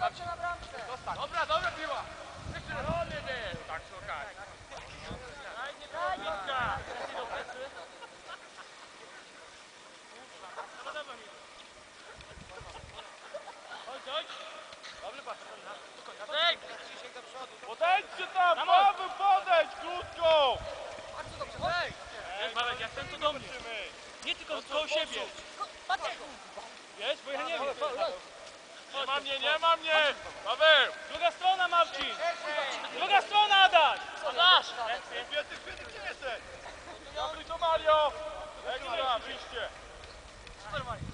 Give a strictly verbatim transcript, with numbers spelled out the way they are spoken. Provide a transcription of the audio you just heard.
dobrze na bramce. Dobra, dobra piła. No nie, nie, tak szukaj. Daj, nie daj, Mitka. Do plecy. Dobra, dobra, Mitka. Chodź, chodź. Dobry pas. Jacek! Podejdźcie tam, Paweł, podejdź, krótko! Bardzo dobrze, hej! Wiesz, Marek, ja chcę to do mnie. Nie tylko koło siebie. Maciek! Wiesz, bo ja nie wiem. Nie ma mnie, nie ma mnie! Paweł! Druga strona, Marcin! Druga strona, Adaś! Adaś! Kwiaty, kwiaty, gdzie jesteś? Dobry to Mario! Ekstra, wyjście! Super, Marek.